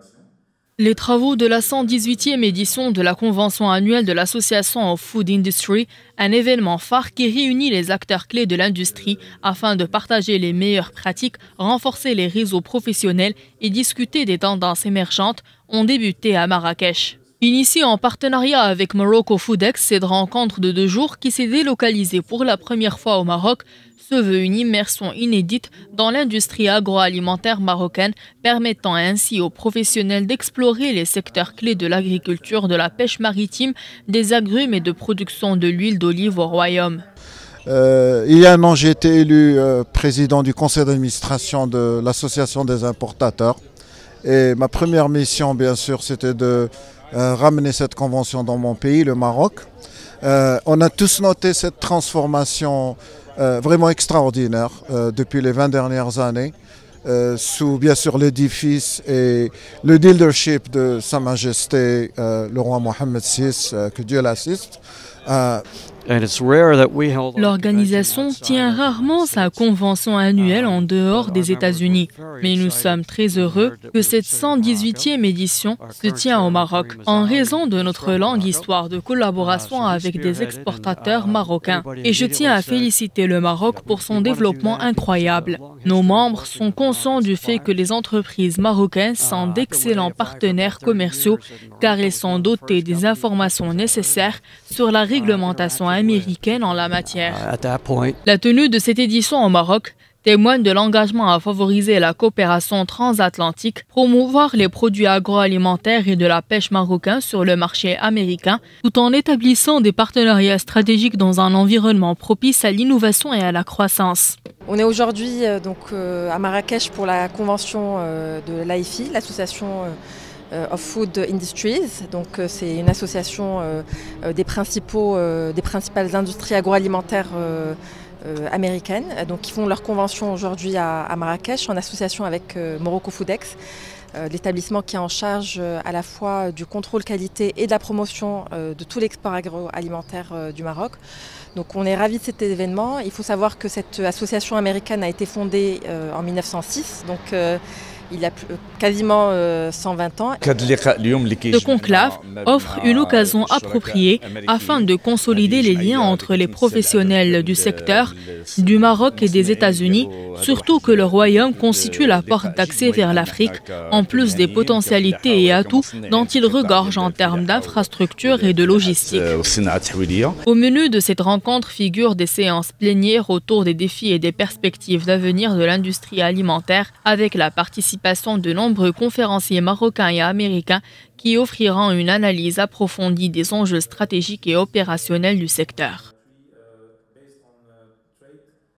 Les travaux de la 118e édition de la Convention annuelle de l'Association of Food Industry, un événement phare qui réunit les acteurs clés de l'industrie afin de partager les meilleures pratiques, renforcer les réseaux professionnels et discuter des tendances émergentes, ont débuté à Marrakech. Initiée en partenariat avec Morocco Foodex, cette rencontre de 2 jours qui s'est délocalisée pour la première fois au Maroc se veut une immersion inédite dans l'industrie agroalimentaire marocaine, permettant ainsi aux professionnels d'explorer les secteurs clés de l'agriculture, de la pêche maritime, des agrumes et de production de l'huile d'olive au royaume. Il y a un an, j'ai été élu président du conseil d'administration de l'association des importateurs. Et ma première mission, bien sûr, c'était de ramener cette convention dans mon pays, le Maroc. On a tous noté cette transformation vraiment extraordinaire depuis les 20 dernières années, sous bien sûr l'édifice et le leadership de Sa Majesté le roi Mohammed VI, que Dieu l'assiste. L'organisation tient rarement sa convention annuelle en dehors des États-Unis, mais nous sommes très heureux que cette 118e édition se tient au Maroc, en raison de notre longue histoire de collaboration avec des exportateurs marocains. Et je tiens à féliciter le Maroc pour son développement incroyable. Nos membres sont conscients du fait que les entreprises marocaines sont d'excellents partenaires commerciaux, car elles sont dotées des informations nécessaires sur la réglementation américaine en la matière. La tenue de cette édition au Maroc témoigne de l'engagement à favoriser la coopération transatlantique, promouvoir les produits agroalimentaires et de la pêche marocains sur le marché américain, tout en établissant des partenariats stratégiques dans un environnement propice à l'innovation et à la croissance. On est aujourd'hui à Marrakech pour la convention de l'AIFI, l'association of Food Industries. Donc c'est une association des principales industries agroalimentaires américaines, donc qui font leur convention aujourd'hui à Marrakech en association avec Morocco Foodex, l'établissement qui est en charge à la fois du contrôle qualité et de la promotion de tout l'export agroalimentaire du Maroc. Donc on est ravis de cet événement. Il faut savoir que cette association américaine a été fondée en 1906, donc il y a quasiment 120 ans. Ce conclave offre une occasion appropriée afin de consolider les liens entre les professionnels du secteur, du Maroc et des États-Unis, surtout que le Royaume constitue la porte d'accès vers l'Afrique, en plus des potentialités et atouts dont il regorge en termes d'infrastructures et de logistique. Au menu de cette rencontre figurent des séances plénières autour des défis et des perspectives d'avenir de l'industrie alimentaire, avec la participation de nombreux conférenciers marocains et américains qui offriront une analyse approfondie des enjeux stratégiques et opérationnels du secteur.